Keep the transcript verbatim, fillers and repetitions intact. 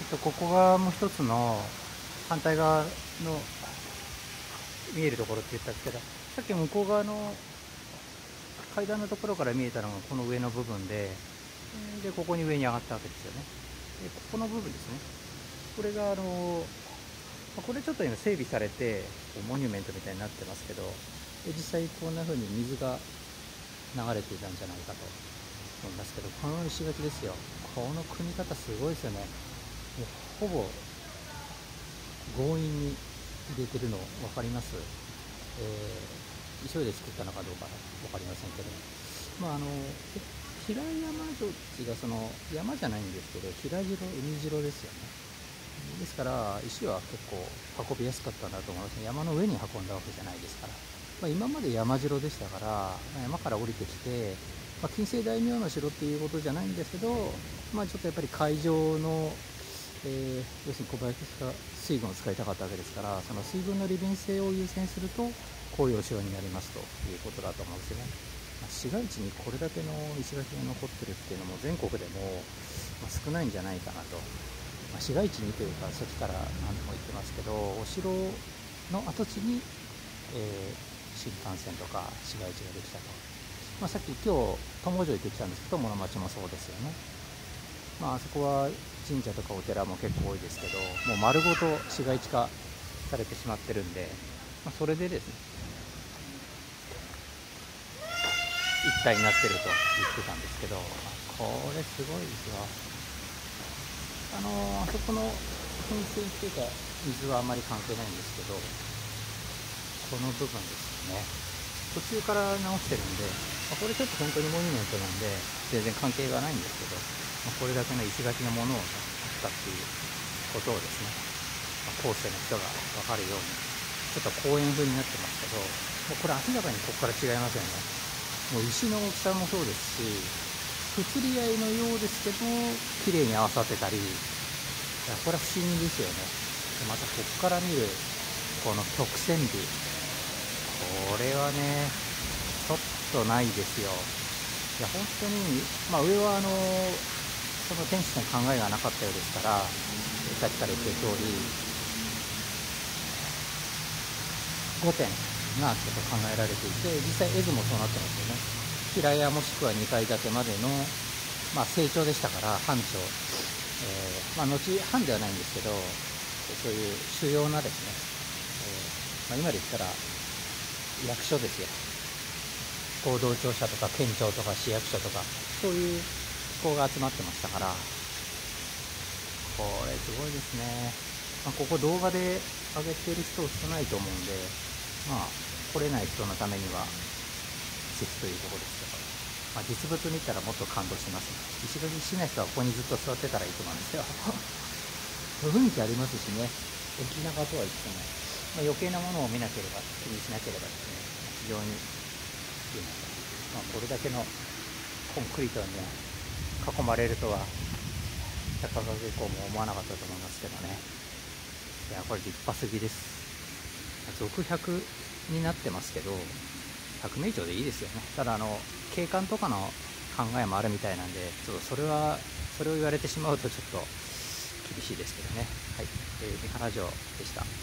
っとここがもう一つの反対側の見えるところって言ったんですけど、さっき向こう側の階段のところから見えたのがこの上の部分で、でここに上に上がったわけですよね。でここの部分ですね、これがあのこれちょっと今整備されてモニュメントみたいになってますけど、実際こんな風に水が流れていたんじゃないかと思いますけど、この石垣ですよ、この組み方すごいですよね。もうほぼ強引に入れてるの分かります？えー、急いで作ったのかどうか分かりませんけど、まああの平山城地がその山じゃないんですけど、平城、海城ですよね。ですから石は結構運びやすかったんだと思いますね。山の上に運んだわけじゃないですから、まあ、今まで山城でしたから山から降りてきて、まあ、近世大名の城っていうことじゃないんですけど、まあ、ちょっとやっぱり海上の、えー、要するに小林が水軍を使いたかったわけですから、その水軍の利便性を優先するとこういうお城になりますということだと思うんですよね。まあ、市街地にこれだけの石垣が残ってるっていうのも全国でも、まあ、少ないんじゃないかなと。まあ、市街地にというか、さっきから何度も言ってますけど、お城の跡地に、えー、新幹線とか市街地ができたと。まあ、さっき今日友城行ってきたんですけど、室町もそうですよね。まあ、あそこは神社とかお寺も結構多いですけど、もう丸ごと市街地化されてしまってるんで、まあ、それでですね一体になってると言ってたんですけど、これすごいですよ。あのー、あそこの噴水っていうか水はあまり関係ないんですけど、この部分ですよね、途中から直してるんで、まあ、これちょっと本当にモニュメントなんで全然関係がないんですけど、まあ、これだけの石垣のものを使っていることをですね、まあ、後世の人が分かるようにちょっと公園風になってますけど、もうこれ明らかにここから違いますよね。もう石の大きさもそうですし、不釣り合いのようですけど綺麗に合わさってたり、いやこれは不思議ですよね。またここから見るこの曲線美、これはねちょっとないですよ。いや本当に、まあ、上はあのその天使の考えがなかったようですから、さっきから言ってる通りごてんがちょっと考えられていて、実際絵図もそうなってますよね。平屋もしくはにかい建てまでの、まあ、成長でしたから藩庁、えーまあ、後藩ではないんですけど、そういう主要なですね、えーまあ、今で言ったら役所ですよ。合同庁舎とか県庁とか市役所とか、そういう機構が集まってましたから、これすごいですね。まあ、ここ動画で上げてる人少ないと思うんで、まあ来れない人のためには施設というところですけど、まあ、実物見たらもっと感動しますね。石垣市内の人はここにずっと座ってたらいいと思うんですよ。雰囲気ありますしね、駅中とは言っても、まあ、余計なものを見なければ、気にしなければですね、非常にいいなと。まあ、これだけのコンクリートに囲まれるとは高川下校も思わなかったと思いますけどね。いやこれ立派すぎです。続ひゃくになってますけど、ひゃくめ以上でいいですよね。ただあの景観とかの考えもあるみたいなんで、ちょっとそれはそれを言われてしまうとちょっと厳しいですけどね。はい、えー、三原城でした。